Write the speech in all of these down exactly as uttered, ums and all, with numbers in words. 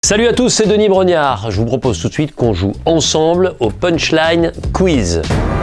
Salut à tous, c'est Denis Brognard. Je vous propose tout de suite qu'on joue ensemble au Punchline Quiz.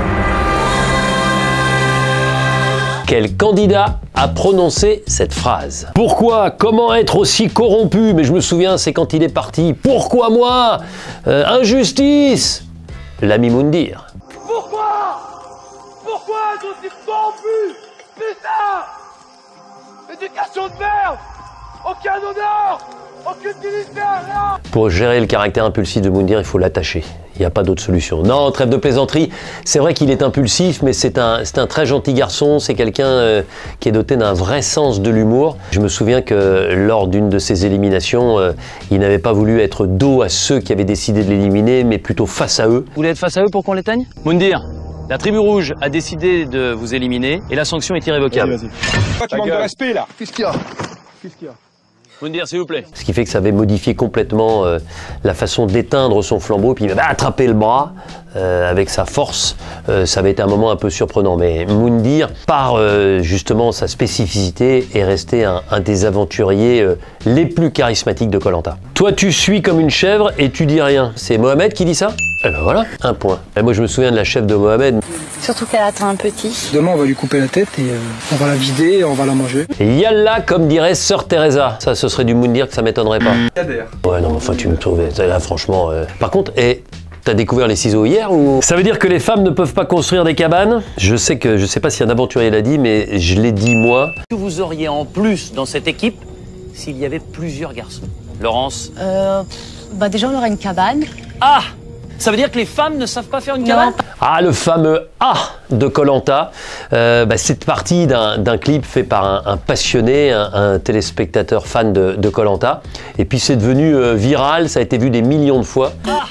Quel candidat a prononcé cette phrase? Pourquoi? Comment être aussi corrompu? Mais je me souviens, c'est quand il est parti. Pourquoi moi? euh, Injustice. L'ami Moundir. Pourquoi? Pourquoi être aussi corrompu? Putain! Éducation de merde! Aucun honneur! Aucune dignité, rien! Pour gérer le caractère impulsif de Moundir, il faut l'attacher. Il n'y a pas d'autre solution. Non, trêve de plaisanterie. C'est vrai qu'il est impulsif, mais c'est un, c'est un très gentil garçon. C'est quelqu'un euh, qui est doté d'un vrai sens de l'humour. Je me souviens que lors d'une de ses éliminations, euh, il n'avait pas voulu être dos à ceux qui avaient décidé de l'éliminer, mais plutôt face à eux. Vous voulez être face à eux pour qu'on l'éteigne? Moundir, la tribu rouge a décidé de vous éliminer et la sanction est irrévocable. Vas-y, vas-y. Tu manques de respect là. Qu'est-ce qu'il y a? Qu'est-ce qu'il y a? Moundir, s'il vous plaît. Ce qui fait que ça avait modifié complètement euh, la façon d'éteindre son flambeau, puis il avait attrapé le bras euh, avec sa force. Euh, ça avait été un moment un peu surprenant, mais Moundir, par euh, justement sa spécificité, est resté un, un des aventuriers euh, les plus charismatiques de Koh Lanta. Toi, tu suis comme une chèvre et tu dis rien. C'est Mohamed qui dit ça? Eh ben voilà, un point. Et moi, je me souviin de la chef de Mohamed. Surtout qu'elle attend un petit. Demain, on va lui couper la tête et euh, on va la vider et on va la manger. Et yalla, comme dirait Sœur Teresa. Ça, ce serait du Moundir que ça m'étonnerait pas. Ouais, non, mais enfin, tu me trouvais. Là, franchement. Euh... Par contre, et. T'as découvert les ciseaux hier ou? Ça veut dire que les femmes ne peuvent pas construire des cabanes? Je sais que, je sais pas si un aventurier l'a dit, mais je l'ai dit moi. Que vous auriez en plus dans cette équipe s'il y avait plusieurs garçons? Laurence? Euh, bah déjà on aura une cabane. Ah! Ça veut dire que les femmes ne savent pas faire une cabane? Ah, le fameux A de Koh Lanta. Euh, bah, c'est parti d'un d'un clip fait par un, un passionné, un, un téléspectateur fan de, de Koh Lanta. Et puis c'est devenu euh, viral, ça a été vu des millions de fois. Ah.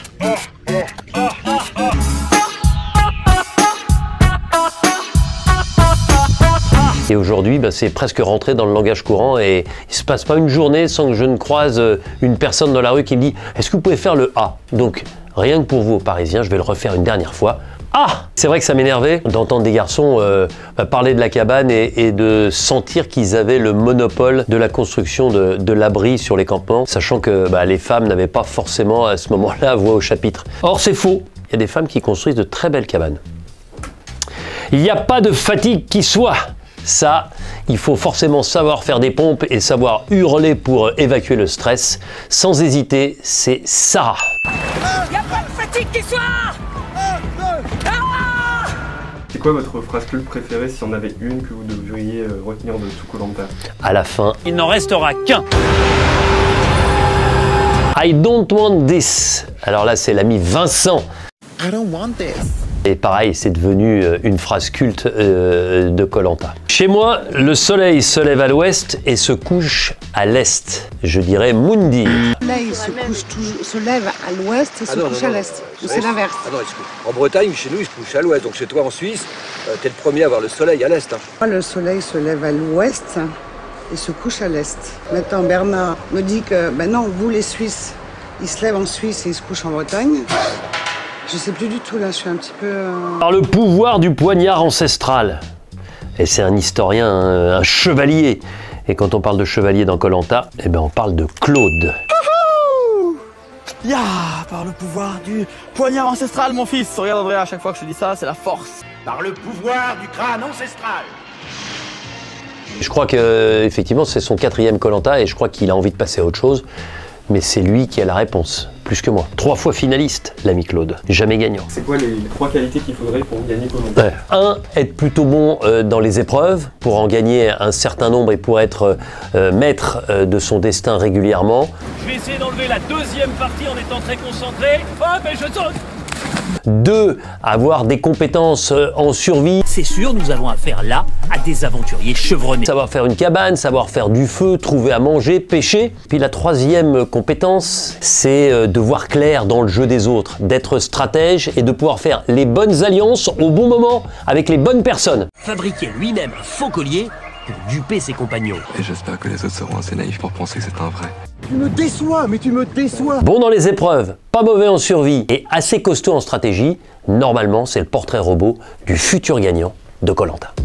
Et aujourd'hui, bah, c'est presque rentré dans le langage courant et il se passe pas une journée sans que je ne croise une personne dans la rue qui me dit « Est-ce que vous pouvez faire le A ?» Donc, rien que pour vous, Parisiens, je vais le refaire une dernière fois. Ah! C'est vrai que ça m'énervait d'entendre des garçons euh, bah, parler de la cabane et, et de sentir qu'ils avaient le monopole de la construction de, de l'abri sur les campements, sachant que bah, les femmes n'avaient pas forcément à ce moment-là voix au chapitre. Or, c'est faux. Il y a des femmes qui construisent de très belles cabanes. Il n'y a pas de fatigue qui soit. Ça, il faut forcément savoir faire des pompes et savoir hurler pour évacuer le stress. Sans hésiter, c'est Sarah. Il n'y a pas de fatigue qui soit. C'est quoi votre phrase culte préférée, si on avait une que vous devriez euh, retenir de tout Koh Lanta? À la fin, il n'en restera qu'un. I don't want this. Alors là, c'est l'ami Vincent. I don't want this. Et pareil, c'est devenu une phrase culte euh, de Koh Lanta. Chez moi, le soleil se lève à l'ouest et se couche à l'est. Je dirais Moundir. Le soleil se, couche toujours, se lève à l'ouest et se ah non, couche non, non. à l'est. Ou c'est l'inverse? Ah non, en Bretagne, chez nous, il se couche à l'ouest. Donc chez toi, en Suisse, euh, t'es le premier à voir le soleil à l'est. Hein. Le soleil se lève à l'ouest et se couche à l'est. Maintenant, Bernard me dit que, ben non, vous les Suisses, ils se lèvent en Suisse et ils se couchent en Bretagne. Je sais plus du tout, là, je suis un petit peu... Euh... Par le pouvoir du poignard ancestral. Et c'est un historien, un, un chevalier. Et quand on parle de chevalier dans Koh Lanta, eh ben on parle de Claude. Ya, par le pouvoir du poignard ancestral, mon fils. Regarde Andrea, à chaque fois que je te dis ça, c'est la force. Par le pouvoir du crâne ancestral. Je crois que effectivement c'est son quatrième Koh Lanta et je crois qu'il a envie de passer à autre chose. Mais c'est lui qui a la réponse, plus que moi. Trois fois finaliste, l'ami Claude, jamais gagnant. C'est quoi les, les trois qualités qu'il faudrait pour gagner Koh Lanta? Ouais. Un, être plutôt bon euh, dans les épreuves, pour en gagner un certain nombre et pour être euh, maître euh, de son destin régulièrement. Je vais essayer d'enlever la deuxième partie en étant très concentré. Hop, et je saute. Deux, avoir des compétences en survie. C'est sûr, nous avons affaire là à des aventuriers chevronnés. Savoir faire une cabane, savoir faire du feu, trouver à manger, pêcher. Puis la troisième compétence, c'est de voir clair dans le jeu des autres, d'être stratège et de pouvoir faire les bonnes alliances au bon moment avec les bonnes personnes. Fabriquer lui-même un faux collier pour duper ses compagnons. Et j'espère que les autres seront assez naïfs pour penser que c'est un vrai. Tu me déçois, mais tu me déçois. Bon dans les épreuves, pas mauvais en survie et assez costaud en stratégie, normalement c'est le portrait robot du futur gagnant de Koh Lanta.